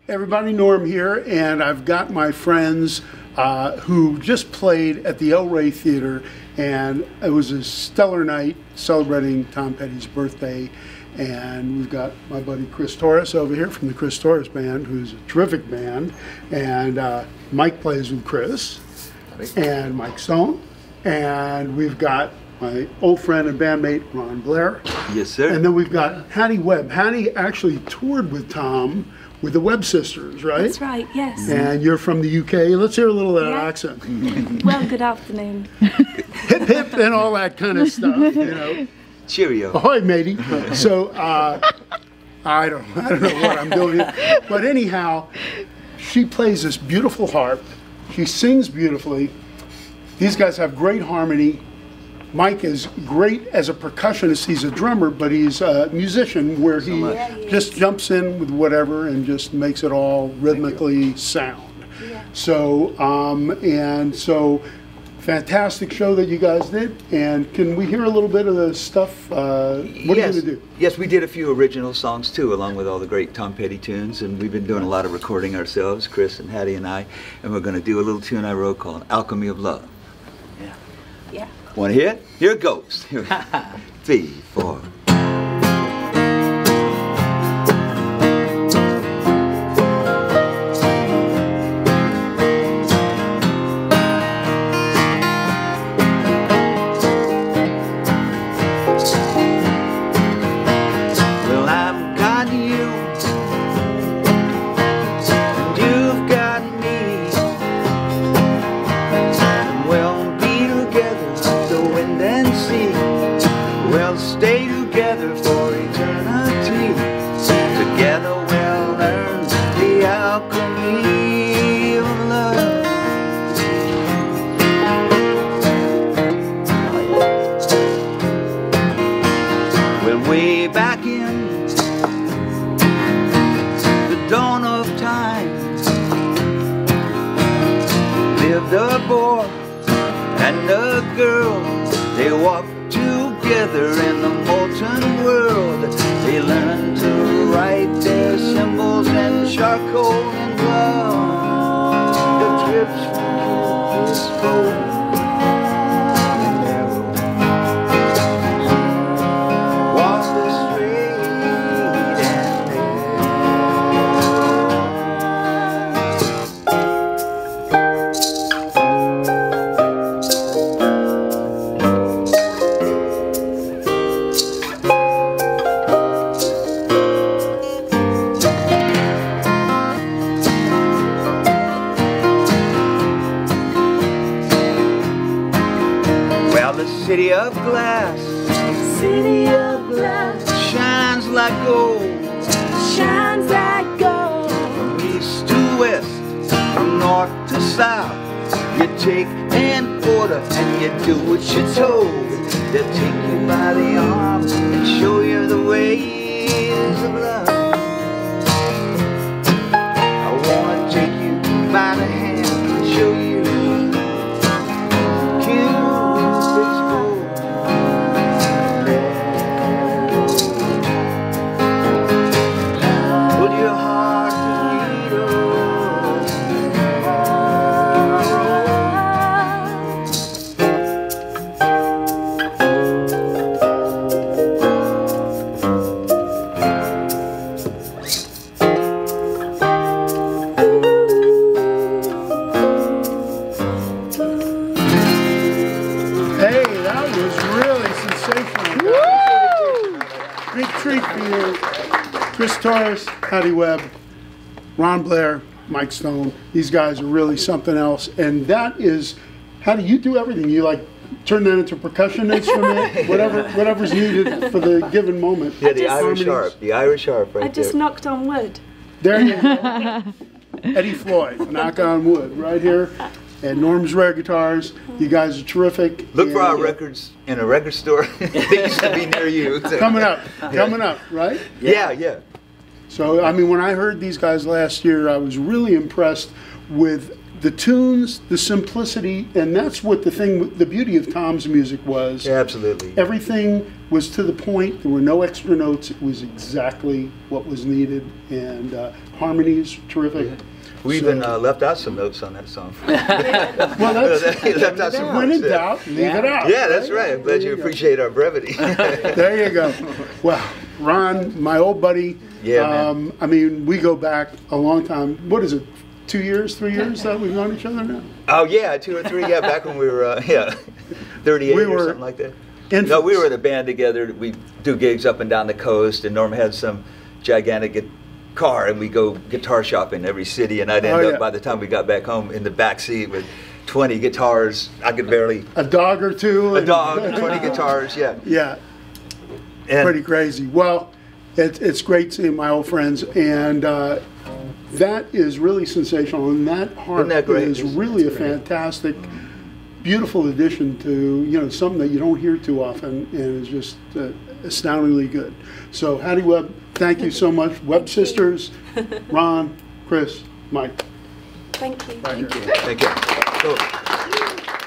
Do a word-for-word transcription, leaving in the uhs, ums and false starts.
Everybody, Norm here, and I've got my friends uh, who just played at the El Rey Theater, and it was a stellar night celebrating Tom Petty's birthday. And we've got my buddy Chris Torres over here from the Chris Torres Band, who's a terrific band, and uh, Mike plays with Chris, and Mike Stone, and we've got my old friend and bandmate Ron Blair. Yes, sir. And then we've got Hattie Webb. Hattie actually toured with Tom with the Webb sisters, right? That's right, yes. And you're from the U K. Let's hear a little of that Yeah. accent. Well, good afternoon. Hip hip and all that kind of stuff, you know. Cheerio. Ahoy, matey. So, uh, I don't, I don't know what I'm doing here. But anyhow, she plays this beautiful harp. She sings beautifully. These guys have great harmony. Mike is great as a percussionist. He's a drummer, but he's a musician where he Yeah, he just jumps in with whatever and just makes it all rhythmically sound. Yeah. So, um, and so, fantastic show that you guys did. And can we hear a little bit of the stuff? Uh, what yes. are you going to do? Yes, we did a few original songs too, along with all the great Tom Petty tunes, and we've been doing a lot of recording ourselves, Chris and Hattie and I, and we're going to do a little tune I wrote called Alchemy of Love. Yeah. Yeah. Want to hear it? Here it goes. Three, four. Stay together for eternity. Together we'll learn the alchemy of love. When way back in the dawn of time lived a boy and a girl. They walked together in the molten world. They learned to write their symbols in charcoal and blood. The drips from his boat and arrow walked the straight and city of glass, City of glass shines like gold, shines like gold. from east to west, from north to south. You take an order and you do what you're told. They'll take you by the arm and show you the ways of love. I wanna take you by the hand and show you big treat for you. Chris Torres, Hattie Webb, Ron Blair, Mike Stone. These guys are really something else. And that is, how do you do everything? You like turn that into a percussion instrument, whatever, whatever's needed for the given moment. Yeah, the just- Irish harp, the Irish harp right I just there. knocked on wood. There you go. Eddie Floyd, knock on wood, right here. And Norm's Rare Guitars. You guys are terrific. Look for And, our uh, records in a record store. They used to be near you. So. Coming up, coming up, right? Yeah, yeah. So, I mean, when I heard these guys last year, I was really impressed with the tunes, the simplicity, and that's what the thing, the beauty of Tom's music was. Yeah, absolutely. Everything was to the point. There were no extra notes. It was exactly what was needed, and uh, harmonies terrific. Yeah. We So- even uh, left out some notes on that song. Well, that's, He left out some when in notes, yeah. doubt, leave it out. Yeah, that's right. I'm glad There you go. appreciate our brevity. There you go. Well, Ron, my old buddy. Yeah, man. um, I mean, we go back a long time. What is it? Two years, three years that we've known each other now? Oh yeah, two or three. Yeah, back when we were uh, yeah, thirty-eight We or were something like that. infants. No, we were in a band together. We do gigs up and down the coast, and Norm had some gigantic gu- car, and we go guitar shopping every city. And I'd end Oh, up yeah. by the time we got back home in the back seat with twenty guitars. I could barely A dog or two. a and- dog, twenty guitars. Yeah, Yeah, and pretty crazy. Well, it, it's great seeing my old friends, and uh, that is really sensational. And that harp Isn't that great? is It's- really a it's great. fantastic, beautiful addition to, you know, something that you don't hear too often, and is just uh, astoundingly good. So, Hattie Webb, thank you so much. Webb Sisters, Ron, Chris, Mike. Thank you. Back here. thank you. Cool.